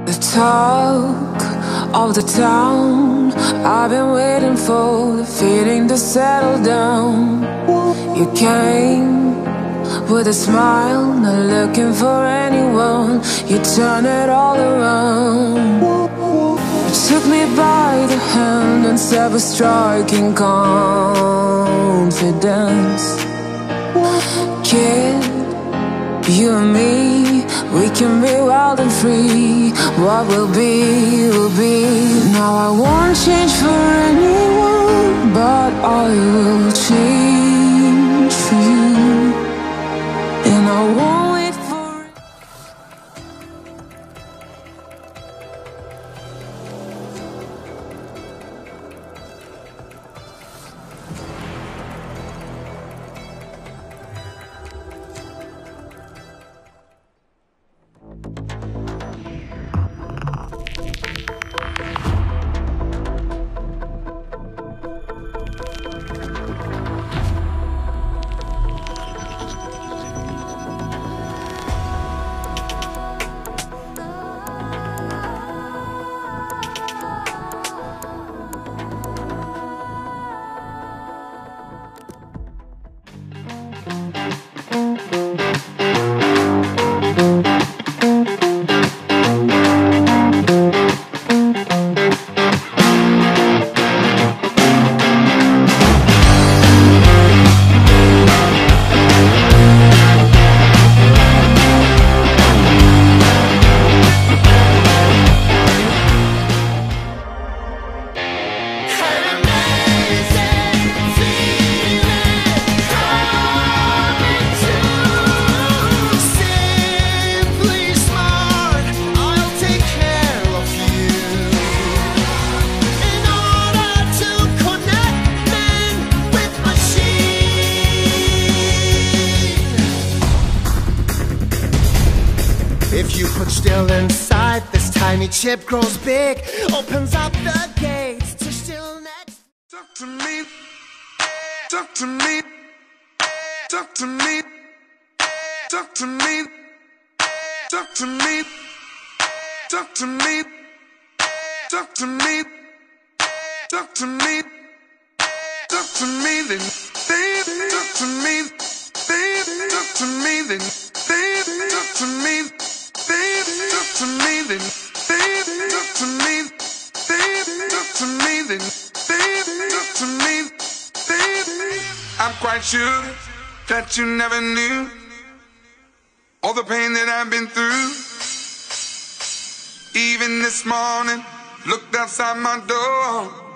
The talk of the town, I've been waiting for the feeling to settle down. You came with a smile, not looking for anyone. You turn it all around. You took me by the hand and said with striking confidence, kid, you and me, we can be wild and free. What will be, will be. Now I won't change for anyone, but I will change for you. And I won't wait for if you put still inside, this tiny chip grows big, opens up the gates to stillness. Talk to me, talk to me, talk to me, talk to me, talk to me, talk to me, talk to me, talk to me, talk to me, then baby, talk to me, baby, talk to me, then baby, talk to me. Baby, talk to me then. Baby, talk to me. Baby, talk to me then. Baby, talk to me. Baby, I'm quite sure that you never knew all the pain that I've been through. Even this morning, looked outside my door.